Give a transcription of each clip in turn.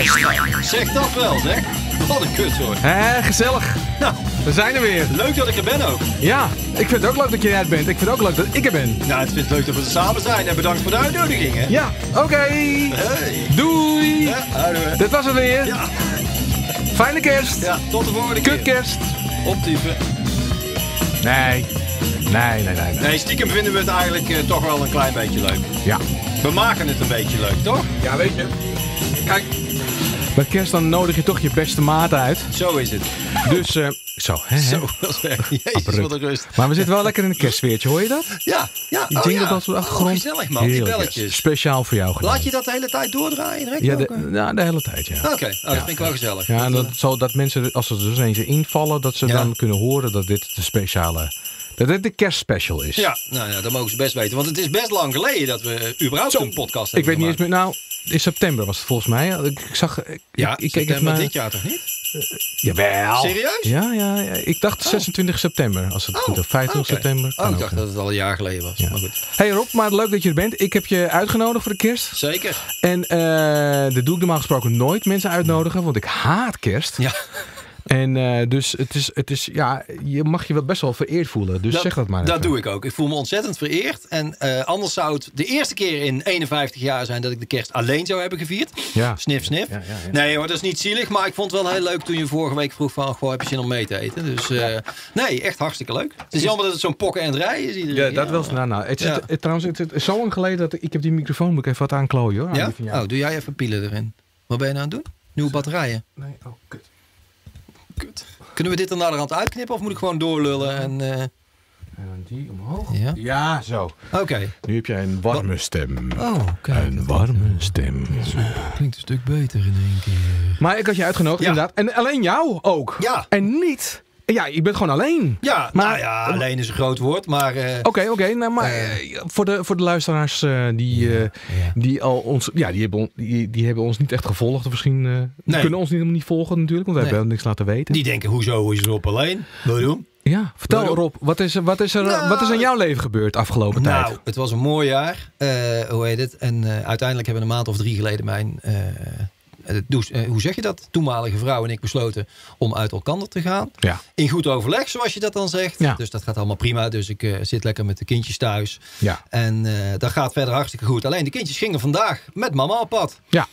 Zeg dat wel, zeg. Wat een kut, hoor. Gezellig. Nou, We zijn er weer. leuk dat ik er ben ook. Ja, ik vind het ook leuk dat je eruit bent. Ik vind het ook leuk dat ik er ben. Nou, het is leuk dat we er samen zijn. En bedankt voor de uitnodiging, hè. Ja, oké. Hey. Doei. Ja, houden. Dit was het weer. Ja. Fijne kerst. Ja, tot de volgende keer. Kutkerst. Optypen. Nee. Nee, stiekem vinden we het eigenlijk toch wel een klein beetje leuk. Ja. We maken het een beetje leuk, toch? Ja, weet je. Kijk. Bij kerst dan nodig je toch je beste maat uit. Zo is het. Dus, zo. Hè? Zo, dat is weg. Jezus, wat een rust. Maar we zitten wel lekker in een kerstsfeertje, hoor je dat? Ja, ja. Die jingle dat op de achtergrond. Gezellig, man. Die Heerlijk, belletjes. Speciaal voor jou gedaan. Laat je dat de hele tijd doordraaien? Direct Ja, ook? de hele tijd, ja. Oké, dat vind ik wel gezellig. Ja, en zodat mensen, als ze er dus ineens invallen, dat ze dan kunnen horen dat dit de speciale... Dat dit de kerstspecial is. Ja, nou ja, dat mogen ze best weten. Want het is best lang geleden dat we überhaupt een podcast hebben Ik weet niet eens gemaakt. meer... Nou, in september was het volgens mij. Ik zag... Ja, ik keek september even naar... dit jaar toch niet? Jawel. Serieus? Ja. Ik dacht 26 september, als het goed is. 25 september. Oh, ik dacht dat het al een jaar geleden was. Ja. Maar goed. Hey Rob, maar leuk dat je er bent. Ik heb je uitgenodigd voor de kerst. Zeker. En dat doe ik normaal gesproken nooit, mensen uitnodigen. Want ik haat kerst. Ja. En dus het is, ja, je mag je wel best wel vereerd voelen. Dus zeg dat maar even. Dat doe ik ook. Ik voel me ontzettend vereerd. En anders zou het de eerste keer in 51 jaar zijn dat ik de kerst alleen zou hebben gevierd. Ja. Snif, snif. Ja. Nee hoor, dat is niet zielig. Maar ik vond het wel heel leuk toen je vorige week vroeg van, goh, heb je zin om mee te eten? Dus nee, echt hartstikke leuk. Het is jammer dat het zo'n pokken en rij is iedere keer. Ja, dat wel. Trouwens, het is zo lang geleden dat ik heb die microfoon, moet ik even wat aanklooien hoor. Ja? Oh, doe jij even pielen erin. Wat ben je nou aan het doen? Nieuwe batterijen? Nee, oh, kut. Kunnen we dit er naderhand uitknippen of moet ik gewoon doorlullen? En dan die omhoog. Ja? Zo. Oké. Nu heb jij een warme stem. Oh, kijk. Een warme stem. Klinkt een stuk beter in één keer. Maar ik had je uitgenodigd, inderdaad. En alleen jou ook. Ja. En niet... Ja, je bent gewoon alleen. Ja, maar, nou ja, alleen is een groot woord, maar... Oké, nou, maar voor de luisteraars die al ons... Ja, die hebben ons niet echt gevolgd. Of misschien kunnen ons niet volgen natuurlijk, want we hebben niks laten weten. Die denken, hoezo is Rob alleen? Waarom? Ja, vertel Rob, wat is er in jouw leven gebeurd afgelopen tijd? Nou, het was een mooi jaar. Hoe heet het? En uiteindelijk hebben we een maand of 3 geleden mijn... hoe zeg je dat? Toenmalige vrouw en ik besloten om uit elkaar te gaan. Ja. In goed overleg, zoals je dat dan zegt. Ja. Dus dat gaat allemaal prima. Dus ik zit lekker met de kindjes thuis. Ja. En dat gaat verder hartstikke goed. Alleen de kindjes gingen vandaag met mama op pad. Ja.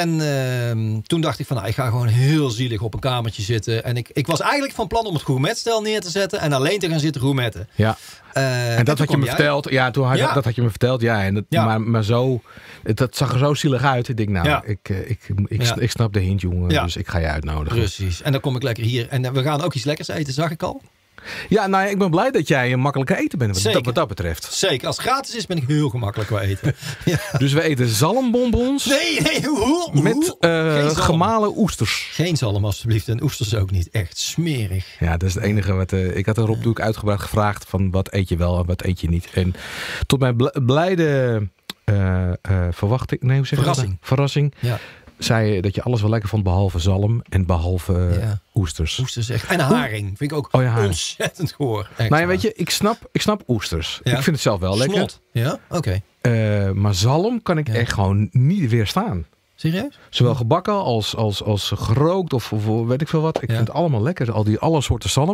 En toen dacht ik van, nou, ik ga gewoon heel zielig op een kamertje zitten. En ik was eigenlijk van plan om het gourmetstel neer te zetten en alleen te gaan zitten gourmetten. Ja. En dat had je me verteld. Ja, dat had je me verteld. Ja, en maar zo, dat zag er zo zielig uit. Ik denk, nou, ik snap de hint, jongen. Ja. Dus ik ga je uitnodigen. Precies. En dan kom ik lekker hier. En we gaan ook iets lekkers eten, zag ik al. Ja, nou ja, ik ben blij dat jij een makkelijke eten bent wat dat betreft. Zeker. Als het gratis is, ben ik heel gemakkelijk qua eten. Ja. Dus we eten zalmbonbons. Nee, met gemalen oesters. Geen zalm alsjeblieft. En oesters ook niet. Echt smerig. Ja, dat is het enige wat... ik had erop natuurlijk uitgebreid gevraagd van wat eet je wel en wat eet je niet. En tot mijn blijde verwachting... Nee, hoe zeg je dat? Verrassing. Ja. Zei je dat je alles wel lekker vond behalve zalm en behalve oesters. Oesters echt. En haring. Vind ik ook ontzettend goor. Nou ja, weet je, ik snap oesters. Ja. Ik vind het zelf wel lekker. Snot. Ja, oké. Maar zalm kan ik echt gewoon niet weerstaan. Serieus? Zowel gebakken als gerookt of weet ik veel wat. Ik vind het allemaal lekker. Alle soorten zalm.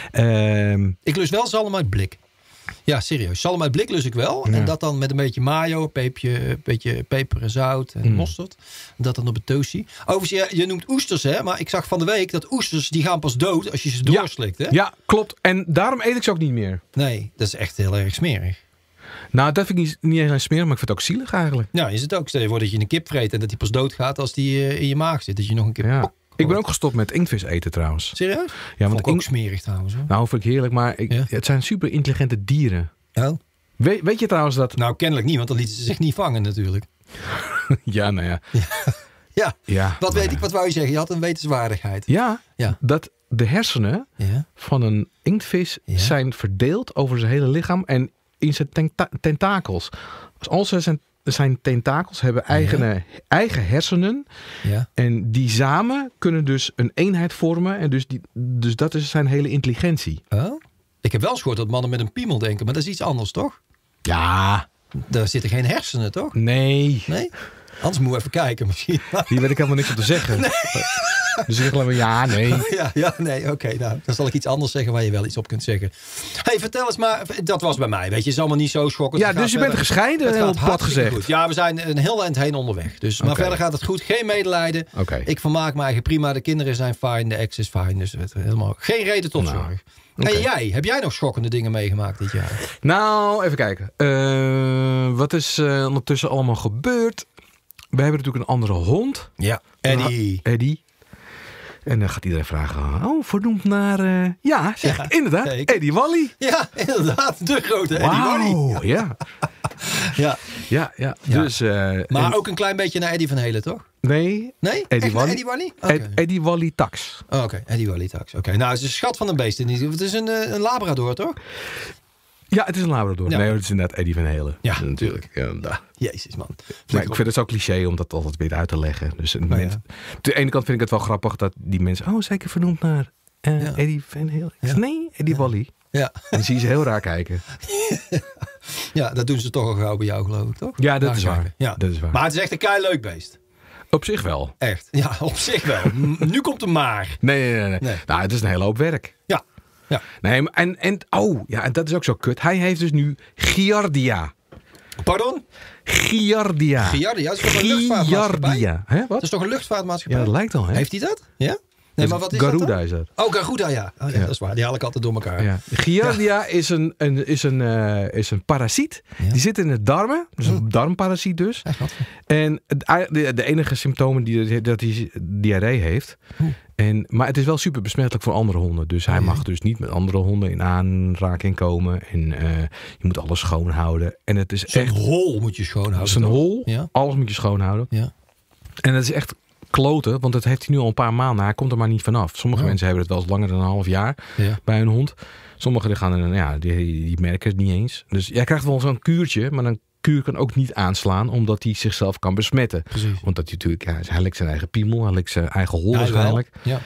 Ik lust wel zalm uit blik. Ja, serieus. Zalm uit blik lust ik wel. Ja. En dat dan met een beetje mayo, een beetje peper en zout en mosterd. Dat dan op een toastie. Overigens, je noemt oesters, hè? Maar ik zag van de week dat oesters, die gaan pas dood als je ze doorslikt, hè? Ja, klopt. En daarom eet ik ze ook niet meer. Nee, dat is echt heel erg smerig. Nou, dat vind ik niet eens smerig, maar ik vind het ook zielig eigenlijk. Ja, is het ook. Stel je voor dat je een kip vreet en dat die pas doodgaat als die in je maag zit. Dat je nog een kip... Ja. Ik ben ook gestopt met inktvis eten trouwens. Serieus? Ja, want ook smerig trouwens. Hoor. Nou, vind ik heerlijk, maar het zijn super intelligente dieren. Oh. Weet je trouwens dat... Nou, kennelijk niet, want dan lieten ze zich niet vangen natuurlijk. Ja, nou ja. Ja. Wat wou je zeggen? Je had een wetenswaardigheid. Ja. Dat de hersenen van een inktvis zijn verdeeld over zijn hele lichaam en in zijn tentakels. Als zijn tentakels hebben eigen hersenen. Ja. En die samen kunnen dus een eenheid vormen. En dus dat is zijn hele intelligentie. Oh? Ik heb wel eens gehoord dat mannen met een piemel denken. Maar dat is iets anders, toch? Ja. Daar zitten geen hersenen, toch? Nee. Anders moet je even kijken misschien. Hier weet ik helemaal niks op te zeggen. Nee. Dus ik zeg alleen maar ja, nee. Nee, oké. Nou, dan zal ik iets anders zeggen waar je wel iets op kunt zeggen. Hey, vertel eens maar. Dat was bij mij, weet je. Het is allemaal niet zo schokkend. Ja, dus je bent gescheiden, heel plat gezegd. Goed. Ja, we zijn een heel eind heen onderweg. Dus, maar verder gaat het goed. Geen medelijden. Ik vermaak me eigen prima. De kinderen zijn fijn. De ex is fijn. Dus helemaal geen reden tot zorg. En jij? Heb jij nog schokkende dingen meegemaakt dit jaar? Nou, even kijken. Wat is ondertussen allemaal gebeurd? We hebben natuurlijk een andere hond. Ja, Eddie. En dan gaat iedereen vragen, vernoemd naar... inderdaad, Eddie Wally. Ja, inderdaad, de grote Eddie Wally. Ja. Dus, maar ook een klein beetje naar Eddie van Helen, toch? Nee? Eddie Wally? Okay. Eddie Wally Tax. Oké, Eddie Wally Tax. Oké, nou, het is een schat van een beest. Het is een Labrador, toch? Ja, het is een Labrador. Ja. Nee, het is inderdaad Eddie van Helen. Ja, natuurlijk. Jezus, man. Maar ik vind het zo cliché om dat altijd weer uit te leggen. Dus de ene kant vind ik het wel grappig dat die mensen... zeker vernoemd naar Eddie van Helen. Nee, Eddie Wally. Ja. En dan zie je ze heel raar kijken. Ja, dat doen ze toch al gauw bij jou, geloof ik, toch? Ja, dat is waar. Ja. Dat is waar. Maar het is echt een keileuk beest. Op zich wel. Echt? Ja, op zich wel. Nu komt het maar. Nee. Nou, het is een hele hoop werk. Ja. Nee, en dat is ook zo kut. Hij heeft dus nu Giardia. Pardon? Giardia. Dat is toch een luchtvaartmaatschappij? Hè, wat? Dat is toch een luchtvaartmaatschappij? Ja, dat lijkt al, hè? Heeft hij dat? Ja? Nee, maar wat is Garuda dat dan? is dat. Oh, Garuda, ja. Oh, ja. Dat is waar. Die haal ik altijd door elkaar. Ja. Giardia is een parasiet. Ja. Die zit in de darmen. Dus een darmparasiet dus. En de enige symptomen dat hij diarree heeft. Maar het is wel super besmettelijk voor andere honden. Dus hij mag dus niet met andere honden in aanraking komen. En je moet alles schoonhouden. En het is Zijn hol moet je schoonhouden. Zijn hol, alles moet je schoonhouden. Ja. En dat is echt kloten, want dat heeft hij nu al een paar maanden. Hij komt er maar niet vanaf. Sommige mensen hebben het wel eens langer dan een half jaar bij een hond. Sommigen die merken het niet eens. Dus jij krijgt wel zo'n kuurtje, maar een kuur kan ook niet aanslaan, omdat hij zichzelf kan besmetten. Precies. Want dat hij natuurlijk, hij likt zijn eigen piemel, hij likt zijn eigen hol waarschijnlijk. Ja.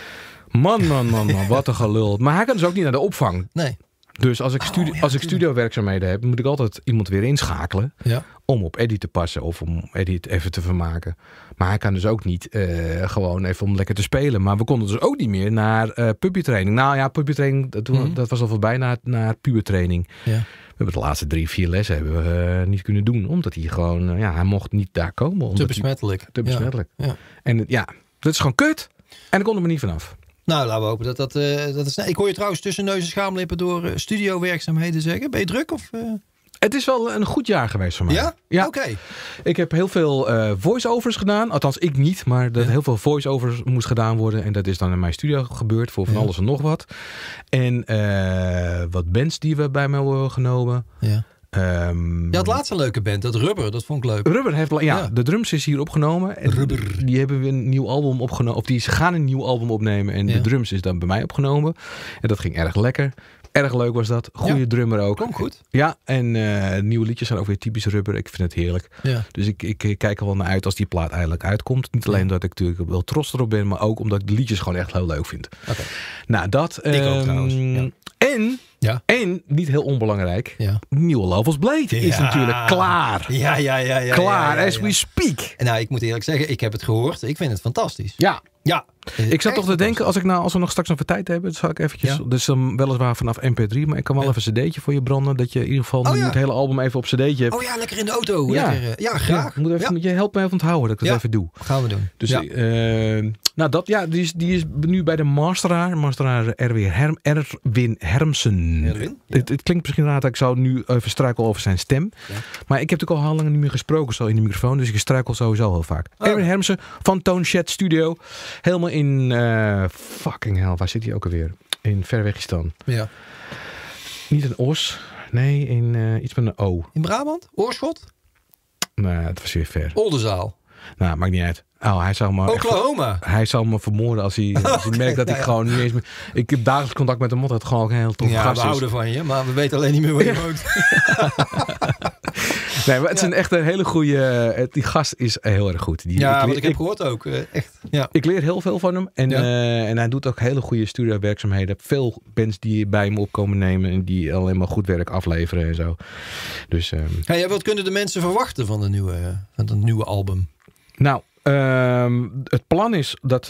Man, wat een gelul. Maar hij kan dus ook niet naar de opvang. Nee. Dus als ik studiowerkzaamheden heb, moet ik altijd iemand weer inschakelen om op Eddie te passen of om Eddie even te vermaken. Maar hij kan dus ook niet gewoon even om lekker te spelen. Maar we konden dus ook niet meer naar puppytraining. Nou ja, puppytraining, dat was al voorbij naar pubertraining. Ja. We hebben de laatste 3-4 lessen hebben we niet kunnen doen. Omdat hij gewoon, hij mocht niet daar komen. Te besmettelijk. Ja. En dat is gewoon kut. En daar konden we niet vanaf. Nou, laten we hopen dat is... Ik hoor je trouwens tussen neus en schaamlippen door studiowerkzaamheden zeggen. Ben je druk of... Het is wel een goed jaar geweest voor mij. Ja? Oké. Ik heb heel veel voice-overs gedaan. Althans, ik niet. Maar heel veel voice-overs moest gedaan worden. En dat is dan in mijn studio gebeurd. Voor van alles en nog wat. En wat bands die we bij me hebben genomen. Ja. Het laatste leuke band, dat Rubber, dat vond ik leuk. Rubber heeft, de drums is hier opgenomen. En Rubber. Die hebben we een nieuw album opgenomen. Of ze gaan een nieuw album opnemen. En de drums is dan bij mij opgenomen. En dat ging erg lekker. Erg leuk was dat. Goede drummer ook. Kom goed. Ja, en nieuwe liedjes zijn ook weer typisch Rubber. Ik vind het heerlijk. Ja. Dus ik kijk er wel naar uit als die plaat eigenlijk uitkomt. Niet alleen dat ik natuurlijk wel trots erop ben, maar ook omdat ik de liedjes gewoon echt heel leuk vind. Okay. Nou, dat. Ik ook trouwens. Ja. En niet heel onbelangrijk, nieuwe Love Was Blade is natuurlijk klaar. Ja. Klaar, as we speak. En nou, ik moet eerlijk zeggen, ik heb het gehoord. Ik vind het fantastisch. Ja. Ik zat toch te denken, als we nog straks even tijd hebben, dan zal ik eventjes, dus weliswaar vanaf MP3, maar ik kan wel even een cd'tje voor je branden, dat je in ieder geval nu het hele album even op cd'tje hebt. Oh ja, lekker in de auto. Ja, graag. Moet je helpen me even onthouden dat ik dat even doe. Gaan we doen. Dus die is nu bij de masteraar Erwin Hermsen. Het klinkt misschien raar dat ik zou nu even struikel over zijn stem. Ja. Maar ik heb natuurlijk al lang niet meer gesproken zo in de microfoon, dus ik struikel sowieso heel vaak. Erwin Hermsen van Tone Shed Studio. Helemaal in fucking hell, waar zit hij ook alweer? In Verwegistan. Ja. Niet in Os. Nee, in iets met een O. In Brabant? Oorschot? Nee, het was weer ver. Oldenzaal? Nou, maakt niet uit. Hij zou me Oklahoma? Hij zal me vermoorden als hij merkt dat ik gewoon niet eens meer... Ik heb dagelijks contact met hem, omdat het gewoon ook een heel tof gast is. Ja, we houden van je, maar we weten alleen niet meer waar je woont. Nee, maar het is een echt een hele goede... Die gast is heel erg goed. Wat ik heb gehoord ook. Echt. Ja. Ik leer heel veel van hem. En hij doet ook hele goede studiowerkzaamheden. Veel bands die bij hem opkomen nemen. En die alleen maar goed werk afleveren en zo. Dus, wat kunnen de mensen verwachten van het nieuwe album? Nou, het plan is dat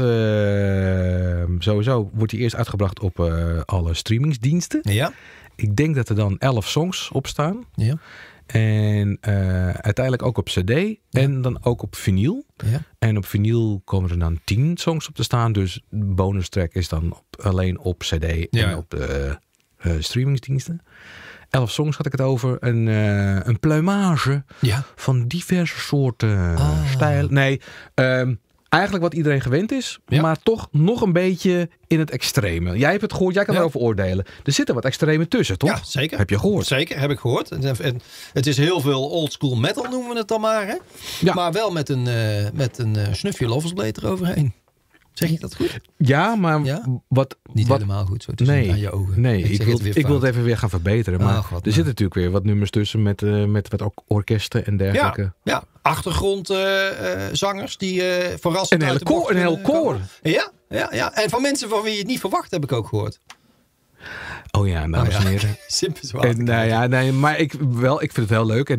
sowieso wordt hij eerst uitgebracht op alle streamingsdiensten. Ja. Ik denk dat er dan 11 songs op staan. Ja. En uiteindelijk ook op cd en dan ook op vinyl. Ja. En op vinyl komen er dan 10 songs op te staan. Dus de bonus track is dan alleen op cd en op de streamingsdiensten. 11 songs had ik het over. Een pluimage van diverse soorten stijlen. Nee, eigenlijk wat iedereen gewend is, maar toch nog een beetje in het extreme. Jij hebt het gehoord, jij kan erover oordelen. Er zitten wat extreme tussen, toch? Ja, zeker. Heb je gehoord? Zeker, heb ik gehoord. En het is heel veel oldschool metal, noemen we het dan maar. Hè? Ja. Maar wel met een snufje Lovers Blade eroverheen. Zeg je dat goed? Ja, maar wat... Niet helemaal goed, zo te zien aan je ogen. Nee, ik wil het even weer gaan verbeteren. Maar er zitten natuurlijk weer wat nummers tussen met wat orkesten en dergelijke. Ja, achtergrondzangers die verrassend een heel koor. Ja. En van mensen van wie je het niet verwacht, heb ik ook gehoord. Oh ja, dames en heren. Simpel zwaar. Maar ik vind het heel leuk.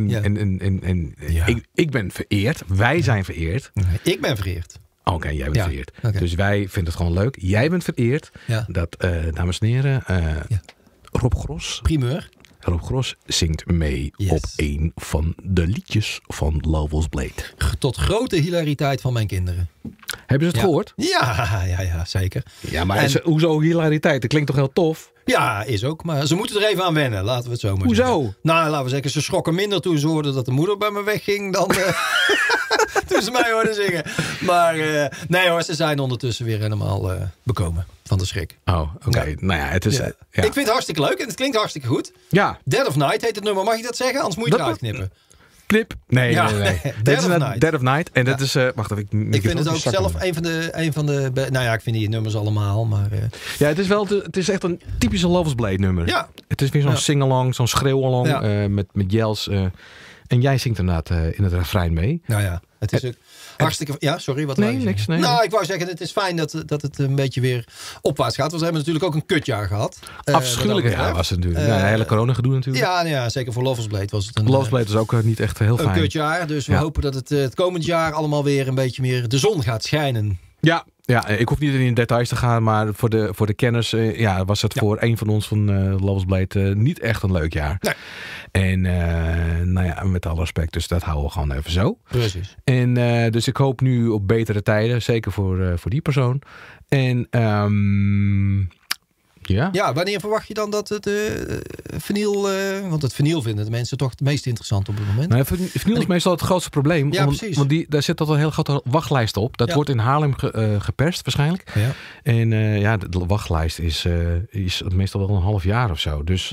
Ik ben vereerd. Wij zijn vereerd. Ik ben vereerd. Oké, jij bent vereerd. Okay. Dus wij vinden het gewoon leuk. Jij bent vereerd dat, dames en heren, Rob Gros. Primeur. Rob Gros zingt mee op een van de liedjes van Lovers Blade. Tot grote hilariteit van mijn kinderen. Hebben ze het gehoord? Ja, zeker. Ja, maar hoezo hilariteit? Dat klinkt toch heel tof? Ja, is ook. Maar ze moeten er even aan wennen. Laten we het zo maar zeggen. Hoezo? Nou, laten we zeggen, ze schrokken minder toen ze hoorden dat de moeder bij me wegging dan toen ze mij hoorden zingen. Maar nee hoor, ze zijn ondertussen weer helemaal bekomen van de schrik. Oh, oké. Ja. Nou ja, het is... Ik vind het hartstikke leuk en het klinkt hartstikke goed. Ja. Dead of Night heet het nummer. Mag je dat zeggen? Anders moet je het eruit knippen. Knip. Nee. Dead of Night. En dat is... wacht even. Ik vind het ook zelf een van de... Nou ja, ik vind die nummers allemaal, maar... Ja, het is echt een typische Lovers Blade nummer. Ja. Het is weer zo'n sing-along, zo'n schreeuw-along met yells. En jij zingt inderdaad in het refrein mee. Nou ja, het is ook hartstikke... Ja, sorry, wat nee, niks. Nee. Nou, ik wou zeggen, het is fijn dat het een beetje weer opwaarts gaat. Want we hebben natuurlijk ook een kutjaar gehad. Afschuwelijk jaar was het natuurlijk. Het hele corona-gedoe natuurlijk. Ja, zeker voor Lovers Blade was het een... Lovers Blade is ook niet echt heel fijn. Een kutjaar, dus we hopen dat het komend jaar allemaal weer een beetje meer de zon gaat schijnen. Ja, ik hoef niet in details te gaan, maar voor de kenners was het voor een van ons van Lovers Blade niet echt een leuk jaar. Nee. En met alle respect, dus dat houden we gewoon even zo. Precies. En dus ik hoop nu op betere tijden, zeker voor die persoon. En ja, wanneer verwacht je dan dat het vinyl... want het vinyl vinden de mensen toch het meest interessant op het moment. Nou, vinyl is meestal het grootste probleem. Ja, precies. Want daar zit al een hele grote wachtlijst op. Dat wordt in Haarlem geperst waarschijnlijk. Ja. En de wachtlijst is meestal wel een half jaar of zo. Dus,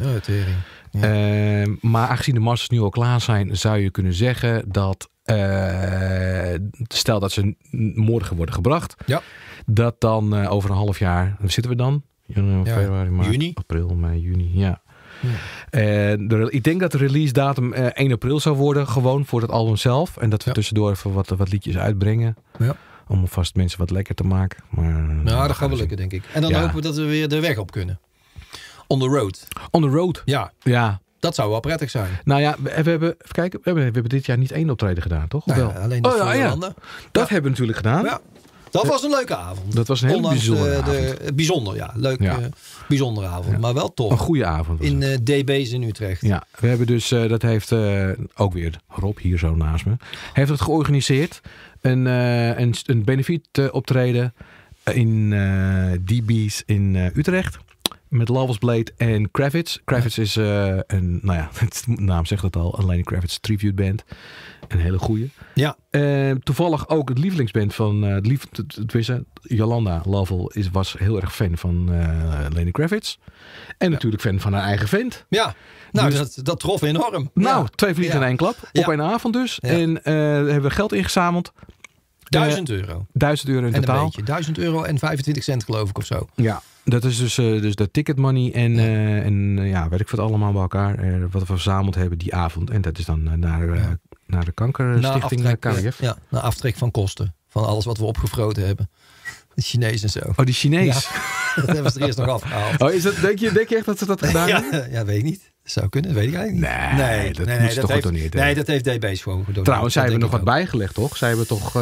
maar aangezien de masters nu al klaar zijn, zou je kunnen zeggen dat... stel dat ze morgen worden gebracht. Ja. Dat dan over een half jaar... Waar zitten we dan? Februari, maart, juni? April, mei, juni, ja. Ik denk dat de release datum 1 april zou worden, gewoon voor het album zelf. En dat we tussendoor even wat liedjes uitbrengen. Ja. Om alvast mensen wat lekker te maken. Maar, dat gaat wel lukken, denk ik. En dan hopen we dat we weer de weg op kunnen. On the road. On the road? Ja. Dat zou wel prettig zijn. Nou ja, we hebben, even kijken, we hebben dit jaar niet 1 optreden gedaan, toch? Of wel? Alleen de voorlanden. Dat hebben we natuurlijk gedaan. Ja. Dat was een leuke avond. Dat was een hele bijzondere avond. Bijzonder, ja. Leuk, bijzondere avond. Maar wel tof. Een goede avond. In DB's in Utrecht. Ja, we hebben dus, dat heeft ook weer Rob hier zo naast me, heeft het georganiseerd. Een benefiet optreden in DB's in Utrecht. Met Lovers Blade en Kravitz. Kravitz is de naam zegt het al, een Lenny Kravitz tribute band. Een hele goeie. Ja. Toevallig ook het lievelingsband van Jolanda Lovell was heel erg fan van Lenny Kravitz. En natuurlijk fan van haar eigen vent. Ja, nou dus, dat trof enorm. Nou, 2 vliegen in 1 klap. Op 1 avond dus. Ja. En hebben we geld ingezameld. €1000. €1000 in totaal. €1000 en 25 cent geloof ik of zo. Ja. Dat is dus de ticket money en weet ik wat allemaal bij elkaar. Wat we verzameld hebben die avond. En dat is dan naar de kankerstichting KWF. Ja, naar aftrek van kosten. Van alles wat we opgevroten hebben. De Chinees en zo. Oh, die Chinees. Ja, dat hebben ze er eerst nog afgehaald. Oh, is dat, denk je echt dat ze dat gedaan hebben? Ja, weet ik niet. Dat zou kunnen, dat weet ik eigenlijk niet. Nee, dat moet toch gedoneerd. Nee, dat heeft DB's gewoon gedoneerd. Trouwens, zij hebben nog wat bijgelegd, toch? Zij hebben toch...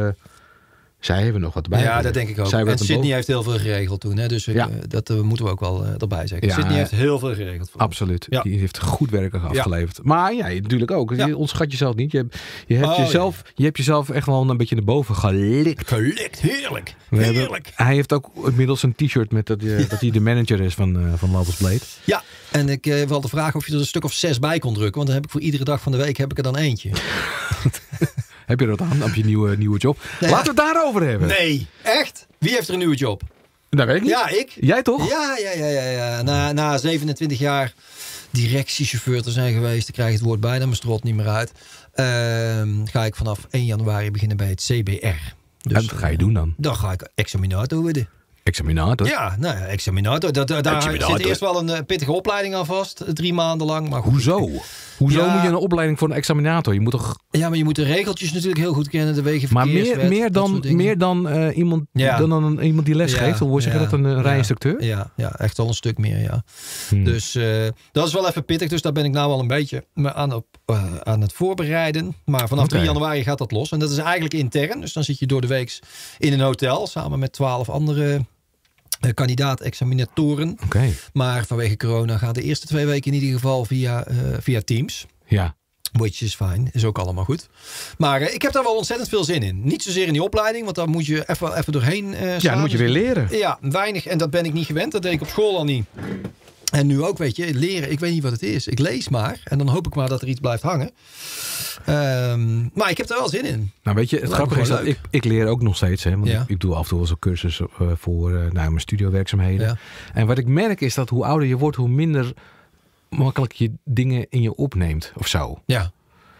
Zij hebben nog wat bij. Ja, dat denk ik ook. En Sydney heeft heel veel geregeld toen. Hè? Dus dat moeten we ook wel erbij zeggen. Ja, Sydney heeft heel veel geregeld. Absoluut. Ja. Die heeft goed werk afgeleverd. Ja. Maar ja, natuurlijk ook. Je ontschat jezelf niet. Je hebt jezelf echt wel een beetje naar boven gelikt. Heerlijk. Heerlijk. Hij heeft ook inmiddels een t-shirt met dat hij de manager is van Lovers Blade. Ja, en ik wilde vragen of je er een stuk of 6 bij kon drukken. Want dan heb ik voor iedere dag van de week er dan eentje. Heb je dat aan op je nieuwe job? Nee, laten we het daarover hebben. Nee, echt? Wie heeft er een nieuwe job? Dat weet ik niet. Ja, ik. Jij toch? Ja. Na 27 jaar directiechauffeur te zijn geweest, dan krijg je het woord bijna mijn strot niet meer uit. Ga ik vanaf 1 januari beginnen bij het CBR. Dus, en wat ga je doen dan? Dan ga ik examinator worden. Examinator? Ja, examinator. Daar zit eerst wel een pittige opleiding aan vast. 3 maanden lang. Maar goed. Hoezo? Hoezo moet je een opleiding voor een examinator? Je moet toch... Ja, maar je moet de regeltjes natuurlijk heel goed kennen. De wegenverkeerswet. Maar meer dan iemand, iemand die les geeft? Hoe zeg je dat? Een rijinstructeur? Ja, echt wel een stuk meer, ja. Dus dat is wel even pittig. Dus daar ben ik nou al een beetje aan het voorbereiden. Maar vanaf 3 januari gaat dat los. En dat is eigenlijk intern. Dus dan zit je door de week in een hotel. Samen met 12 andere kandidaat-examinatoren. Maar vanwege corona gaan de eerste 2 weken in ieder geval via Teams. Ja. Which is fine. Is ook allemaal goed. Maar ik heb daar wel ontzettend veel zin in. Niet zozeer in die opleiding, want daar moet je even doorheen dan moet je weer leren. Ja, weinig. En dat ben ik niet gewend. Dat deed ik op school al niet. En nu ook, weet je, leren. Ik weet niet wat het is. Ik lees maar. En dan hoop ik maar dat er iets blijft hangen. Maar ik heb er wel zin in. Nou, weet je, het grappige is dat ik leer ook nog steeds. Hè, want ik doe af en toe wel zo'n cursus voor mijn studiowerkzaamheden. Ja. En wat ik merk is dat hoe ouder je wordt, hoe minder makkelijk je dingen in je opneemt. Of zo. Ja.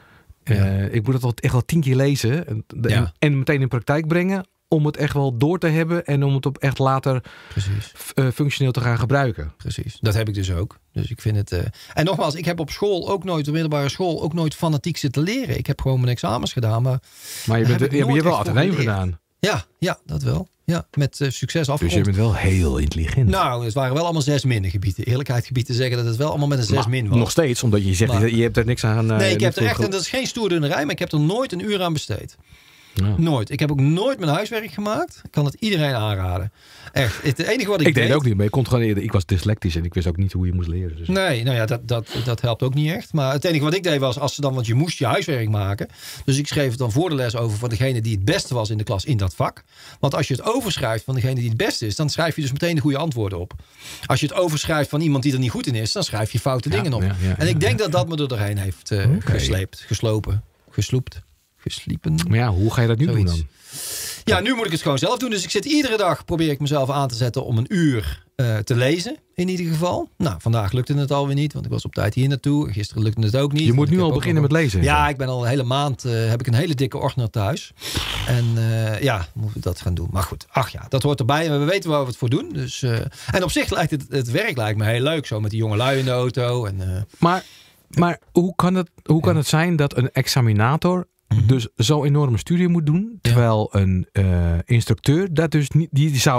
Ik moet het echt wel 10 keer lezen. En meteen in praktijk brengen. Om het echt wel door te hebben. En om het op echt later functioneel te gaan gebruiken. Precies. Dat heb ik dus ook. Dus ik vind het... En nogmaals, ik heb op school ook nooit, de middelbare school, ook nooit fanatiek zitten leren. Ik heb gewoon mijn examens gedaan. Maar je hebt wel ateneum gedaan. Ja, dat wel. Ja, met succes afgerond. Dus je bent wel heel intelligent. Nou, het waren wel allemaal 6 min gebieden. Eerlijkheidsgebied te zeggen dat het wel allemaal met een 6 min was. Nog steeds, omdat je zegt, je hebt er niks aan... nee, ik heb er echt, en dat is geen stoerdunnerij, maar ik heb er nooit een uur aan besteed. Ja. Nooit. Ik heb ook nooit mijn huiswerk gemaakt. Ik kan het iedereen aanraden. Echt. Het enige wat ik deed... deed ook niet, maar ik kon gewoon eerder. Ik was dyslectisch en ik wist ook niet hoe je moest leren. Dus. Nee, nou ja, dat helpt ook niet echt. Maar het enige wat ik deed was, want je moest je huiswerk maken. Dus ik schreef het dan voor de les over van degene die het beste was in de klas in dat vak. Want als je het overschrijft van degene die het beste is, dan schrijf je dus meteen de goede antwoorden op. Als je het overschrijft van iemand die er niet goed in is, dan schrijf je foute dingen op. En ik denk dat me er doorheen heeft gesloept. Gesliepen. Maar ja, hoe ga je dat nu doen dan? Ja, nu moet ik het gewoon zelf doen. Dus ik zit iedere dag, probeer ik mezelf aan te zetten om een uur te lezen. In ieder geval. Nou, vandaag lukte het alweer niet, want ik was op tijd hier naartoe. Gisteren lukte het ook niet. Je moet nu al beginnen met lezen. Ja, ik ben al een hele maand, heb ik een hele dikke ordner thuis. En moeten we dat gaan doen. Maar goed, dat hoort erbij. En we weten waar we het voor doen. Dus, en op zich lijkt het werk lijkt me heel leuk. Zo met die jonge lui in de auto. En, Maar hoe kan het zijn dat een examinator dus zo'n enorme studie moet doen, terwijl een instructeur dat dus niet,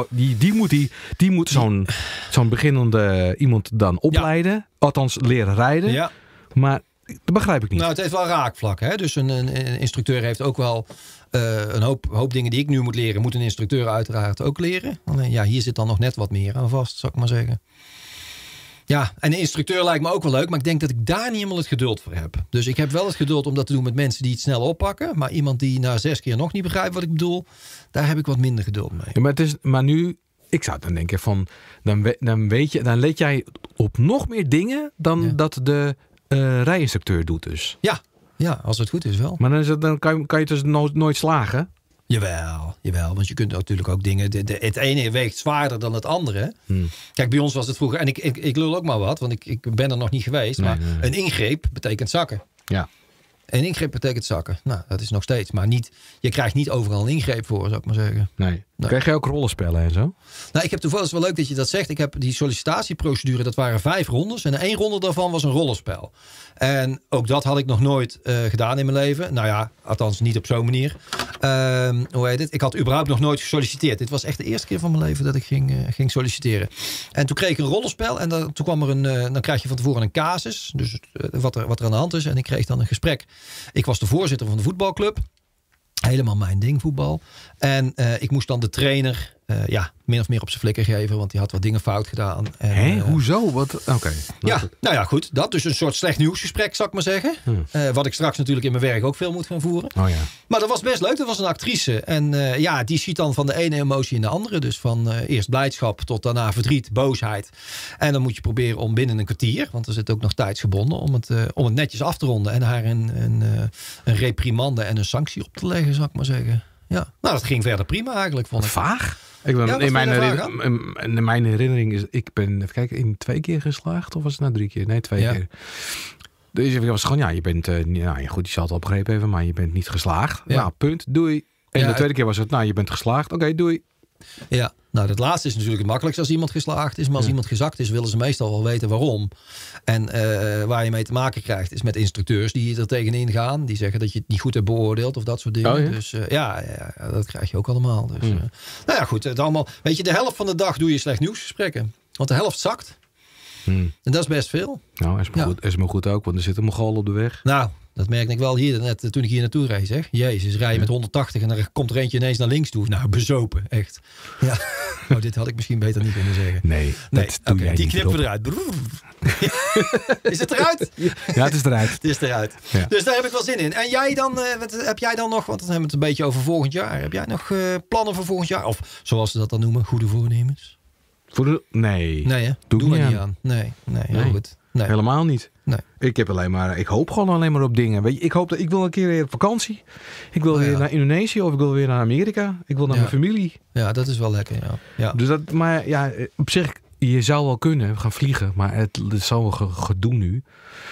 die moet zo'n beginnende iemand dan opleiden, althans leren rijden. Ja. Maar dat begrijp ik niet. Nou, het heeft wel raakvlak, hè? Dus een instructeur heeft ook wel een hoop dingen die ik nu moet leren, moet een instructeur uiteraard ook leren. Alleen hier zit dan nog net wat meer aan vast, zou ik maar zeggen. Ja, en een instructeur lijkt me ook wel leuk, maar ik denk dat ik daar niet helemaal het geduld voor heb. Dus ik heb wel het geduld om dat te doen met mensen die het snel oppakken. Maar iemand die na 6 keer nog niet begrijpt wat ik bedoel, daar heb ik wat minder geduld mee. Ja, maar nu, ik zou dan denken van, dan let jij op nog meer dingen dan dat de rijinstructeur doet dus. Ja, als het goed is wel. Maar dan kan je dus nooit slagen. Jawel, want je kunt natuurlijk ook dingen... Het ene weegt zwaarder dan het andere. Kijk, bij ons was het vroeger... En ik lul ook maar wat, want ik ben er nog niet geweest. Nee. Een ingreep betekent zakken. Ja. Een ingreep betekent zakken. Nou, dat is nog steeds. Maar je krijgt niet overal een ingreep voor, zou ik maar zeggen. Nee. Krijg je ook rollenspellen en zo? Nou, ik heb toevallig, wel leuk dat je dat zegt. Ik heb die sollicitatieprocedure, dat waren 5 rondes. En 1 ronde daarvan was een rollenspel. En ook dat had ik nog nooit gedaan in mijn leven. Nou ja, althans niet op zo'n manier. Hoe heet het? Ik had überhaupt nog nooit gesolliciteerd. Dit was echt de eerste keer van mijn leven dat ik ging solliciteren. En toen kreeg ik een rollenspel. En toen kwam er dan krijg je van tevoren een casus. Dus wat er aan de hand is. En ik kreeg dan een gesprek. Ik was de voorzitter van de voetbalclub. Helemaal mijn ding, voetbal. En ik moest dan de trainer min of meer op zijn flikker geven. Want die had wat dingen fout gedaan. En, hoezo? Oké. Nou ja, goed. Dat. Dus een soort slecht nieuwsgesprek, zou ik maar zeggen. Wat ik straks natuurlijk in mijn werk ook veel moet gaan voeren. Oh, ja. Maar dat was best leuk. Dat was een actrice. En die schiet dan van de ene emotie in de andere. Dus van eerst blijdschap tot daarna verdriet, boosheid. En dan moet je proberen om binnen een kwartier. Want er zit ook nog tijdsgebonden. Om het netjes af te ronden. En haar een reprimande en een sanctie op te leggen, zou ik maar zeggen. Ja. Nou, dat ging verder prima eigenlijk, vond ik. Vaag? In mijn herinnering is, ik ben, even kijken, in 2 keer geslaagd. Of was het nou 3 keer? Nee, 2 keer. Dus ik was gewoon, je bent, goed, je zal het al begrepen hebben, maar je bent niet geslaagd. Ja. Nou, punt, doei. En de tweede keer was het, je bent geslaagd. Oké, doei. Ja, nou dat laatste is natuurlijk het makkelijkste als iemand geslaagd is. Maar als iemand gezakt is, willen ze meestal wel weten waarom. En waar je mee te maken krijgt is met instructeurs die er tegenin gaan. Die zeggen dat je het niet goed hebt beoordeeld of dat soort dingen. Oh, ja? Dus dat krijg je ook allemaal. Dus, nou ja, goed. Het allemaal, weet je, de helft van de dag doe je slecht nieuwsgesprekken. Want de helft zakt. En dat is best veel. Nou, is me goed ook, want er zit een Mongool op de weg. Nou, dat merkte ik wel hier net toen ik hier naartoe reed. Zeg. Jezus, rij je met 180 en dan komt er eentje ineens naar links toe. Nou, bezopen, echt. Ja. Nou, dit had ik misschien beter niet kunnen zeggen. Nee, die knippen we eruit. Is het eruit? Ja, het is eruit. Het is eruit. Ja. Dus daar heb ik wel zin in. En jij dan, heb jij dan nog, want dan hebben we het een beetje over volgend jaar. Heb jij nog plannen voor volgend jaar? Of zoals ze dat dan noemen, goede voornemens? Nee. Nee, hè? Doe we niet aan. Nee, heel goed. Nee. Helemaal niet. Nee. Ik hoop gewoon alleen maar op dingen. Weet je, ik wil een keer weer op vakantie. Ik wil weer naar Indonesië of ik wil weer naar Amerika. Ik wil naar mijn familie. Ja, dat is wel lekker. Ja. Dus op zich, je zou wel kunnen gaan vliegen, maar het is zo'n gedoe nu.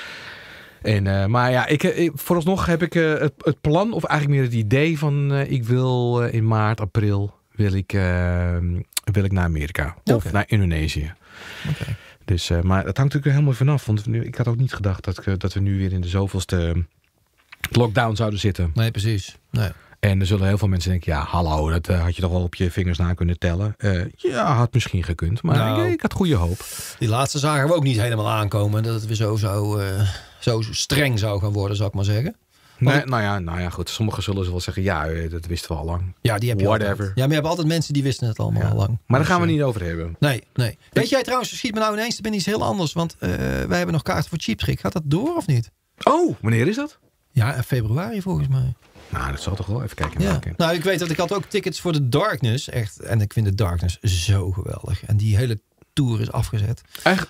En, vooralsnog heb ik het plan, of eigenlijk meer het idee van ik wil in maart, april wil ik naar Amerika of naar Indonesië. Okay. Dus, maar het hangt natuurlijk helemaal vanaf. Want ik had ook niet gedacht dat we nu weer in de zoveelste lockdown zouden zitten. Nee, precies. Nee. En er zullen heel veel mensen denken, hallo, dat had je toch wel op je vingers na kunnen tellen. Had misschien gekund. Maar ik had goede hoop. Die laatste zagen we ook niet helemaal aankomen. Dat het weer zo streng zou gaan worden, zou ik maar zeggen. Nee, nou ja, goed. Sommigen zullen wel zeggen, dat wisten we al lang. Ja, die heb je Whatever. altijd. Ja, maar je hebt altijd mensen die wisten het allemaal al lang. Maar daar gaan we niet over hebben. Nee. Weet jij trouwens, schiet me nou ineens, er ben iets heel anders. Want wij hebben nog kaarten voor Cheap Trick. Gaat dat door of niet? Oh, wanneer is dat? Ja, februari volgens mij. Nou, dat zal toch wel even kijken. Ja. Nou, ik weet dat ik had ook tickets voor The Darkness. Echt. En ik vind The Darkness zo geweldig. En die hele tour is afgezet.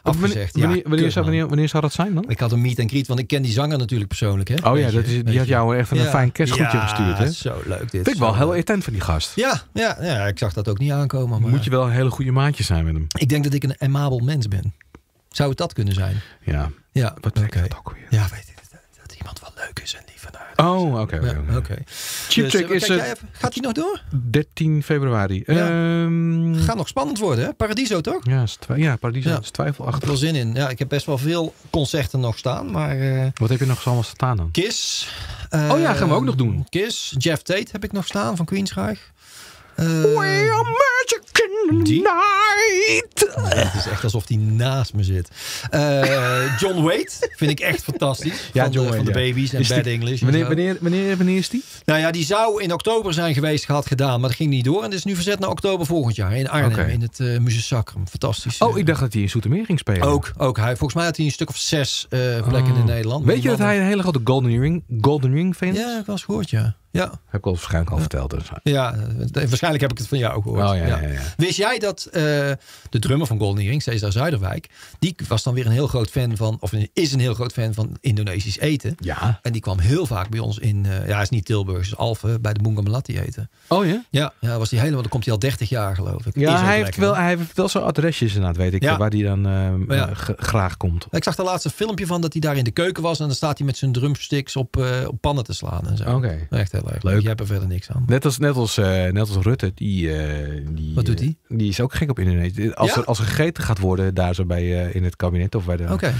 Wanneer zou dat zijn dan? Ik had een meet and greet, want ik ken die zanger natuurlijk persoonlijk. Hè? Oh ja, die had jou echt een fijn kerstgoedje gestuurd. Hè? Zo leuk dit. Vind ik wel heel attent van die gast. Ja, ik zag dat ook niet aankomen. Maar moet je wel een hele goede maatje zijn met hem. Ik denk dat ik een aimabel mens ben. Zou het dat kunnen zijn? Ja. Wat betekent dat ook weer? Ja, weet je, dat iemand wel leuk is en lief vanuit. Oh, oké. Cheap Trick is... Gaat hij nog door? 13 februari. Gaat nog spannend worden, hè? Paradiso, toch? Ja, Paradiso is twijfelachtig. Ik heb er wel zin in. Ja, ik heb best wel veel concerten nog staan, maar... Wat heb je nog allemaal staan dan? Kiss. Gaan we ook nog doen. Kiss. Jeff Tate heb ik nog staan, van Queensrÿche. We are magic in the night. Het is echt alsof die naast me zit. John Waite vind ik echt fantastisch. Van de Babies en Bad English. Wanneer is die? Nou ja, die zou in oktober zijn geweest, gedaan. Maar dat ging niet door. En het is nu verzet naar oktober volgend jaar. In Arnhem, in het Museussacrum. Fantastisch. Oh, ik dacht dat hij in Zoetermeer ging spelen. Ook. Volgens mij had hij een stuk of 6 plekken in Nederland. Weet je dat hij een hele grote Golden Ring fan is? Ja, ik heb wel eens gehoord, ja. Heb ik al waarschijnlijk al verteld. Dus. Ja, waarschijnlijk heb ik het van jou gehoord. Oh, ja. Wist jij dat de drummer van Golden Earring, Cesar Zuiderwijk, die was dan weer een heel groot fan van, of is een heel groot fan van Indonesisch eten. Ja. En die kwam heel vaak bij ons in, is niet Tilburg, is Alphen, bij de Bunga Melati eten. Oh ja? Ja, was die helemaal, dan komt hij al 30 jaar geloof ik. Ja, hij heeft wel zo'n adresjes inderdaad, weet ik, waar hij dan graag komt. Ik zag de laatste filmpje van dat hij daar in de keuken was en dan staat hij met zijn drumsticks op pannen te slaan en zo. Oké. Echt heel heel erg leuk. Je hebt er verder niks aan. Net als Rutte. Wat doet die? Die is ook gek op internet. Als er gegeten gaat worden daar zo bij in het kabinet of bij de... Oké.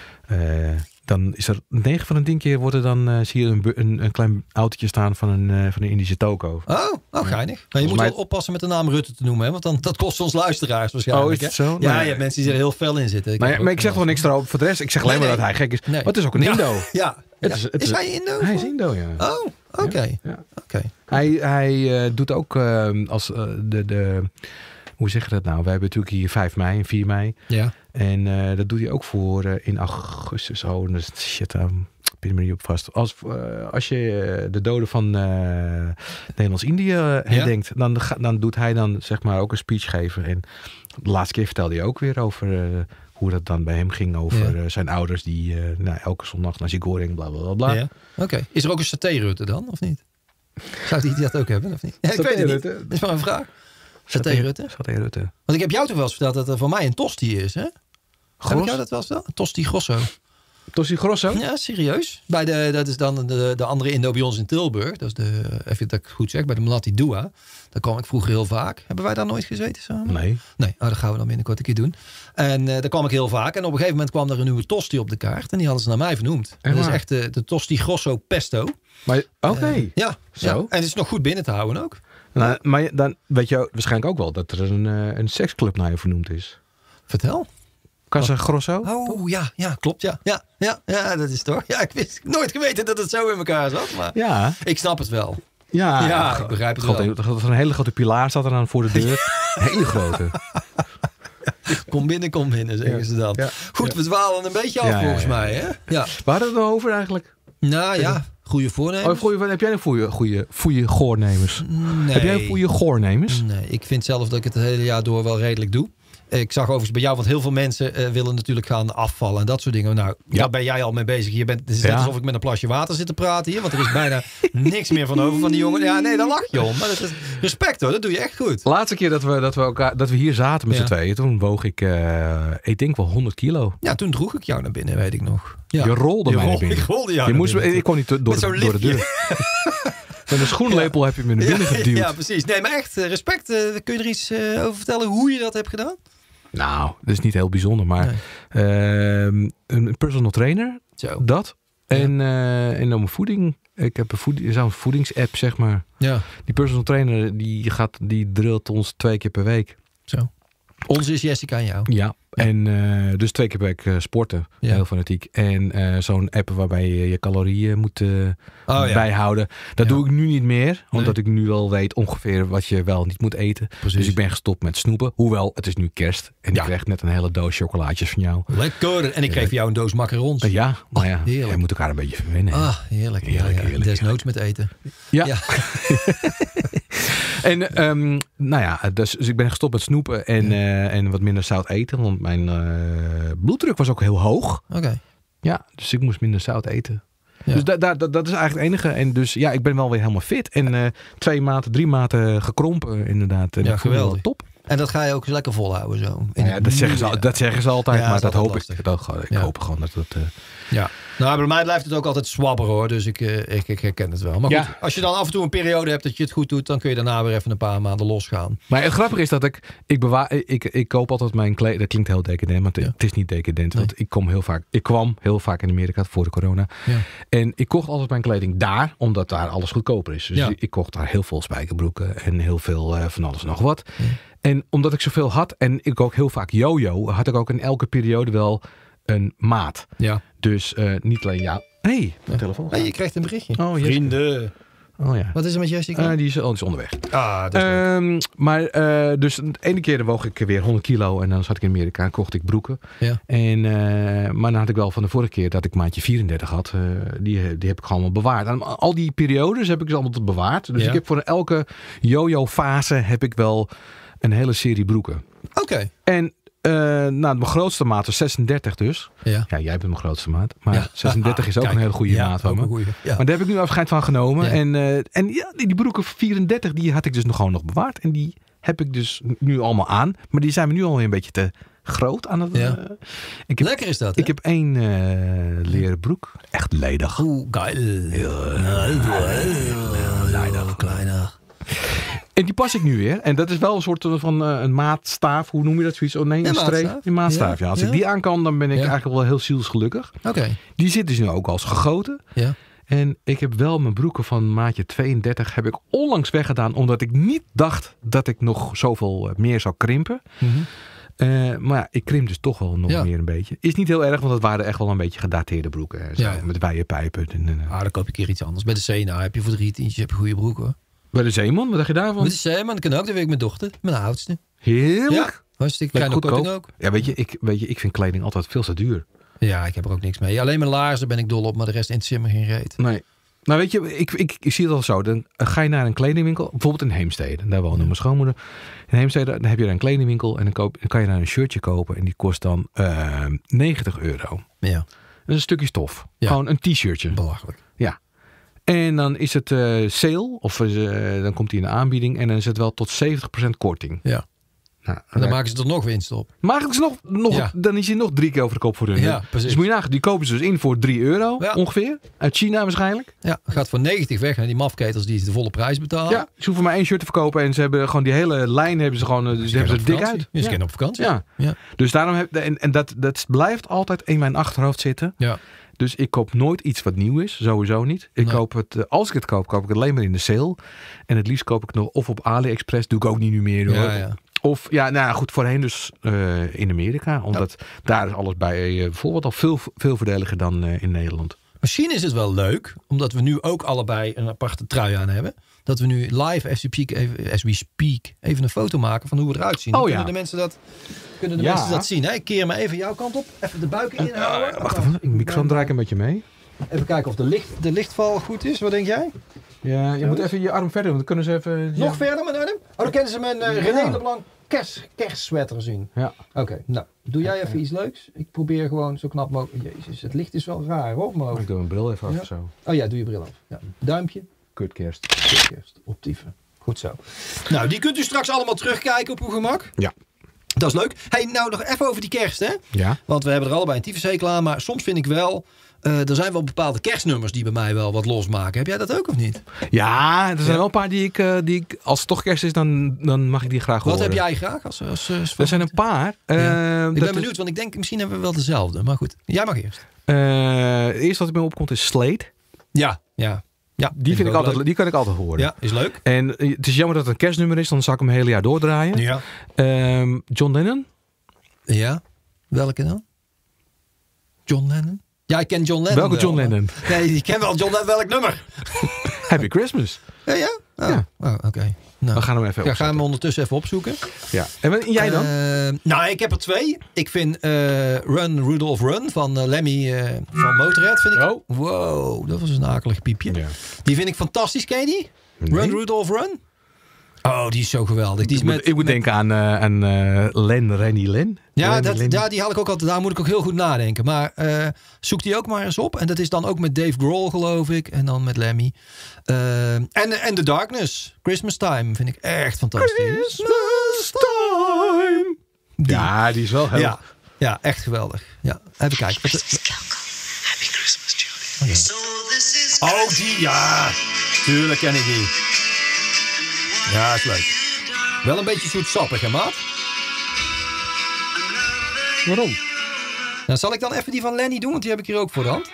Dan is er 9 van de 10 keer wordt er dan zie je een klein autootje staan van een Indische toko. Oh, geinig. Maar je moet wel oppassen met de naam Rutte te noemen, hè? Want dat kost ons luisteraars waarschijnlijk. Oh, is het zo? Ja, je hebt mensen die er heel fel in zitten. Maar ik zeg toch niks erover voor de rest. Ik zeg alleen maar dat hij gek is. Nee. Maar het is ook een Indo. Ja. Is hij Indo? Hij is Indo, ja. Oh, oké. Hij doet ook als de hoe zeg je dat nou? We hebben natuurlijk hier 5 mei en 4 mei. Ja. En dat doet hij ook voor in augustus. Oh, shit, pin me niet op vast. Als je de doden van Nederlands-Indië herdenkt, dan doet hij dan zeg maar ook een speech geven. En de laatste keer vertelde hij ook weer over hoe dat dan bij hem ging over zijn ouders die elke zondag naar Sigoring, bla bla bla. Ja. Oké. Is er ook een saté-Rutte dan, of niet? Zou die dat ook hebben, of niet? Ja, ik weet het niet. Dat is maar een vraag. Saté-Rutte? Saté-Rutte. Want ik heb jou toch wel eens verteld dat er voor mij een tosti is, hè? Heb ik jou dat wel eens verteld? Tosti Grosso. Tosti Grosso? Ja, serieus. Dat is dan de andere Indo bij ons in Tilburg. Dat is even dat ik het goed zeg, bij de Melati Dua. Daar kwam ik vroeger heel vaak. Hebben wij daar nooit gezeten samen? Nee. Dat gaan we dan binnenkort een keer doen. En daar kwam ik heel vaak. En op een gegeven moment kwam er een nieuwe tosti op de kaart. En die hadden ze naar mij vernoemd. Dat is echt de Tosti Grosso Pesto. Oké. Ja. Zo. En het is nog goed binnen te houden ook. Nou, maar dan weet je waarschijnlijk ook wel dat er een seksclub naar je vernoemd is. Vertel. Casa Grosso? Oh ja, klopt. Ja, dat is toch. Ja, ik wist nooit geweten dat het zo in elkaar zat. Maar ik snap het wel. Ja, ik begrijp het wel. Er een hele grote pilaar staat er aan voor de deur. Een hele grote. Kom binnen, zeggen ze dan. Ja, goed, we dwalen een beetje af volgens mij. Hè? Ja. Waar hadden we het over eigenlijk? Nou ja, goede voornemens. Heb jij een goede goornemers? Nee. Heb jij een goede goornemers? Nee, ik vind zelf dat ik het hele jaar door wel redelijk doe. Ik zag overigens bij jou, want heel veel mensen willen natuurlijk gaan afvallen en dat soort dingen. Nou, daar ben jij al mee bezig. Het is net alsof ik met een plasje water zit te praten hier, want er is bijna niks meer van over van die jongen. Ja, nee, daar lach je om. Maar dat is respect hoor, dat doe je echt goed. De laatste keer dat we hier zaten met z'n tweeën, toen woog ik denk wel 100 kilo. Ja, toen droeg ik jou naar binnen, weet ik nog. Ja. Je rolde mij naar binnen. Ik rolde jou naar binnen. Ik kon niet door de deur. Met een schoenlepel heb je me naar binnen geduwd. Ja, precies. Nee, maar echt respect. Kun je er iets over vertellen hoe je dat hebt gedaan? Nou, dat is niet heel bijzonder, maar een personal trainer, dat. En dan mijn voeding. Ik heb zo'n voedingsapp, zeg maar. Ja. Die personal trainer, die drilt ons 2 keer per week. Zo. Onze is Jessica en jou. Ja. En dus 2 keer per week sporten. Ja. Heel fanatiek. En zo'n app waarbij je calorieën moet bijhouden. Dat doe ik nu niet meer. Omdat ik nu al weet ongeveer wat je wel niet moet eten. Precies. Dus ik ben gestopt met snoepen. Hoewel, het is nu kerst. En ik kreeg net een hele doos chocolaatjes van jou. Lekker. En ik kreeg jou een doos macarons. Ja, maar jij moet elkaar een beetje verwennen. Heerlijk. Heerlijk. Desnoods met eten. Ja. En dus ik ben gestopt met snoepen en wat minder zout eten. Want mijn bloeddruk was ook heel hoog. Oké. Ja, dus ik moest minder zout eten. Ja. Dus dat is eigenlijk het enige. En dus ik ben wel weer helemaal fit. En 2 maanden, 3 maanden gekrompen inderdaad. En geweldig. Top. En dat ga je ook lekker volhouden zo. Dat zeggen ze altijd, maar dat hoop ik. Ik hoop gewoon dat het... Ja. Nou, bij mij blijft het ook altijd zwabberen hoor. Dus ik herken het wel. Maar goed, als je dan af en toe een periode hebt dat je het goed doet, dan kun je daarna weer even een paar maanden losgaan. Maar het grappige is dat ik koop altijd mijn kleding. Dat klinkt heel decadent, maar het is niet decadent. Nee. Want ik kwam heel vaak in Amerika voor de corona. Ja. En ik kocht altijd mijn kleding daar, omdat daar alles goedkoper is. Dus ik kocht daar heel veel spijkerbroeken en heel veel van alles nog wat. Ja. En omdat ik zoveel had en ik ook heel vaak yo-yo, had ik ook in elke periode wel een maat. Ja. Dus niet alleen jou. Mijn telefoon. Hey, je krijgt een berichtje. Oh, vrienden. Oh ja. Wat is er met Jessica? Die is onderweg. Dat is maar dus de ene keer woog ik weer 100 kilo en dan zat ik in Amerika en kocht ik broeken. Ja. Maar dan had ik wel van de vorige keer dat ik maatje 34 had. Die heb ik gewoon wel bewaard. En al die periodes heb ik ze allemaal bewaard. Dus ik heb voor elke yo-yo fase heb ik wel een hele serie broeken. Oké. En mijn grootste maat is 36 dus. Ja, jij bent mijn grootste maat. Maar 36 is ook een hele goede maat van me. Ja. Maar daar heb ik nu afscheid van genomen. Ja. En die broeken 34, die had ik dus gewoon nog bewaard. En die heb ik dus nu allemaal aan. Maar die zijn me nu alweer een beetje te groot aan het... Lekker is dat, hè? Ik heb 1 leren broek. Echt ledig. Oeh, geil. En die pas ik nu weer. En dat is wel een soort van een maatstaaf. Hoe noem je dat? Zoiets? Oh nee, een streep. Een maatstaaf, ja. Als ik die aan kan, dan ben ik eigenlijk wel heel zielsgelukkig. Oké. Die zit dus nu ook als gegoten. Ja. En ik heb wel mijn broeken van maatje 32 heb ik onlangs weggedaan. Omdat ik niet dacht dat ik nog zoveel meer zou krimpen. Mm-hmm. Maar ja, ik krimp dus toch wel nog meer een beetje. Is niet heel erg, want het waren echt wel een beetje gedateerde broeken. Zo, met wijde pijpen. Dan koop ik een keer iets anders. Bij de Sena heb je voor 3 tientjes heb je goede broeken. Bij de Zeeman, wat dacht je daarvan? Bij de Zeeman, dat kan ook. Dan weet ik mijn dochter, mijn oudste. Heerlijk. Hartstikke kleine korting ook. Ja, weet je, ik vind kleding altijd veel te duur. Ja, ik heb er ook niks mee. Alleen mijn laarzen ben ik dol op, maar de rest interesseert me geen reet. Nee. Nou weet je, ik zie het al zo. Dan ga je naar een kledingwinkel, bijvoorbeeld in Heemstede. Daar woonde mijn schoonmoeder. In Heemstede dan heb je daar een kledingwinkel en dan kan je daar een shirtje kopen. En die kost dan €90. Ja. Dat is een stukje stof. Ja. Gewoon een t-shirtje. Belachelijk. Ja. En dan is het sale, of dan komt hij in de aanbieding. En dan is het wel tot 70% korting. Ja. Nou, en dan maken ze er nog winst op. Maken ze nog dan is hij nog 3 keer over de kop voor hun. Ja, precies. Dus moet je nagaan, die kopen ze dus in voor €3 ongeveer. Uit China waarschijnlijk. Ja, gaat voor 90 weg naar die mafketels die de volle prijs betalen. Ja, ze hoeven maar 1 shirt te verkopen en ze hebben gewoon die hele lijn hebben ze gewoon dus hebben ze dik uit. Ze kunnen op vakantie. Ja. Dus daarom dat blijft altijd in mijn achterhoofd zitten. Ja. Dus ik koop nooit iets wat nieuw is, sowieso niet. Koop het, als ik het koop ik het alleen maar in de sale. En het liefst koop ik nog of op AliExpress, doe ik ook niet nu meer hoor. Ja. Of goed, voorheen dus in Amerika. Omdat daar is alles bij bijvoorbeeld al veel voordeliger dan in Nederland. Misschien is het wel leuk, omdat we nu ook allebei een aparte trui aan hebben. Dat we nu live as we speak even een foto maken van hoe we eruit zien. Dan kunnen de mensen dat zien. Hè? Ik keer me even jouw kant op. Even de buik inhouden. Wacht even, ik microfoon draai ik een beetje mee. Even kijken of de lichtval goed is. Wat denk jij? Ja, je moet even je arm verder, want dan kunnen ze even... Nog verder met arm? Dan kennen ze mijn René Leblanc kerstsweater zien. Ja. Oké, nou, doe jij even iets leuks. Ik probeer gewoon zo knap mogelijk... Jezus, het licht is wel raar hoor op mijn hoofd. Ik doe mijn bril even af zo. Oh ja, doe je bril af. Ja. Duimpje. Kutkerst. Optieven. Goed zo. Nou, die kunt u straks allemaal terugkijken op uw gemak. Ja. Dat is leuk. Hey, nou nog even over die kerst, hè? Ja. Want we hebben er allebei een tyfushekel aan, maar soms vind ik wel... er zijn wel bepaalde kerstnummers die bij mij wel wat losmaken. Heb jij dat ook of niet? Ja, er zijn wel een paar die ik als het toch kerst is, dan mag ik die graag horen. Wat heb jij graag? Er zijn een paar. Ik ben benieuwd, want ik denk misschien hebben we wel dezelfde. Maar goed, jij mag eerst. Eerst wat bij me opkomt is Slade. Ja. Die kan ik altijd horen. Ja, is leuk. En het is jammer dat het een kerstnummer is, dan zal ik hem het hele jaar doordraaien. Ja. John Lennon. Ja, welke dan? John Lennon? Ja, ik ken John Lennon. Welke John Lennon? Nee, ik ken wel John Lennon. Welk nummer? Happy Christmas. Ja? Oh, oké. Nou, we gaan hem even gaan we ondertussen even opzoeken. Ja. En jij dan? Nou, ik heb er 2. Ik vind Run, Rudolph Run van Lemmy van Motorhead. Vind ik. Oh. Wow, dat was een akelig piepje. Ja. Die vind ik fantastisch. Ken je die? Nee. Run, Rudolph Run? Oh, die is zo geweldig. Die is ik moet denken aan Rennie Len. Ja, die haal ik ook altijd. Daar moet ik ook heel goed nadenken. Maar zoek die ook maar eens op. En dat is dan ook met Dave Grohl, geloof ik. En dan met Lemmy. En The Darkness. Christmas Time vind ik echt fantastisch. Christmas Time. Ja, die is wel heel... Ja, echt geweldig. Ja, even kijken. Happy Christmas, Julie. Oh, die, ja. Tuurlijk ken ik die. Ja, is leuk. Wel een beetje zoetsappig, hè, maat? Waarom? Nou, zal ik dan even die van Lenny doen? Want die heb ik hier ook voor de hand.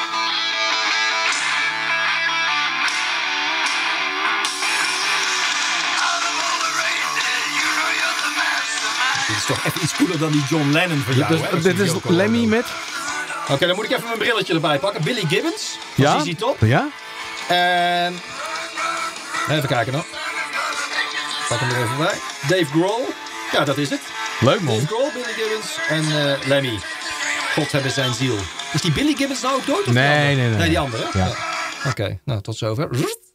Dit is toch even iets cooler dan die John Lennon van jou, Dit is Lemmy met... Oké, dan moet ik even mijn brilletje erbij pakken. Billy Gibbons. Van ZZ Top. Ja? En... Even kijken nog. Pak hem er even bij. Dave Grohl. Ja, dat is het. Leuk, man. Dave Grohl, Billy Gibbons en Lemmy. God hebben zijn ziel. Is die Billy Gibbons nou ook dood? Of nee. Nee, die andere. Ja. Oké, nou tot zover.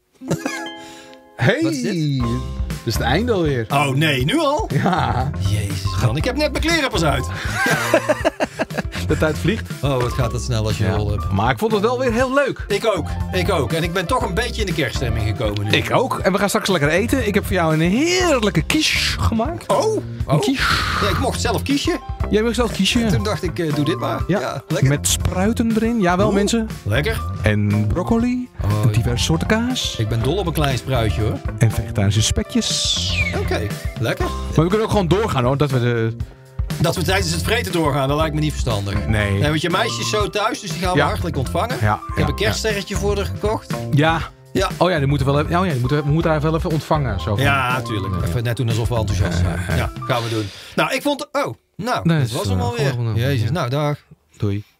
Hey! Wat is dit? Dus het einde alweer. Oh nee, nu al? Ja. Jezus man, ik heb net mijn kleren pas uit. De tijd vliegt. Oh, wat gaat dat snel als je rol hebt. Maar ik vond het wel weer heel leuk. Ik ook. En ik ben toch een beetje in de kerststemming gekomen nu. Ik ook. En we gaan straks lekker eten. Ik heb voor jou een heerlijke quiche gemaakt. Oh. Een quiche. Ja, ik mocht zelf kiezen. Jij wil zelf kiezen. Toen dacht ik, doe dit maar. Ja, lekker. Met spruiten erin. Jawel, mensen. Lekker. En broccoli. En diverse soorten kaas. Ik ben dol op een klein spruitje, hoor. En vegetarische spekjes. Oké, lekker. Maar we kunnen ook gewoon doorgaan, hoor. Dat we tijdens het vreten doorgaan, dat lijkt me niet verstandig. Nee. Want je meisje is zo thuis, dus die gaan we hartelijk ontvangen. Ja, ik heb een kerststerretje voor haar gekocht. Ja. Ja. Oh ja, die moeten we wel even, we moeten haar wel even ontvangen. Zo van. Ja, natuurlijk. Even net doen alsof we enthousiast zijn. Ja, gaan we doen. Nou, ik vond... Oh, nou, Nee, dit was hem alweer. Jezus, nou, dag. Doei.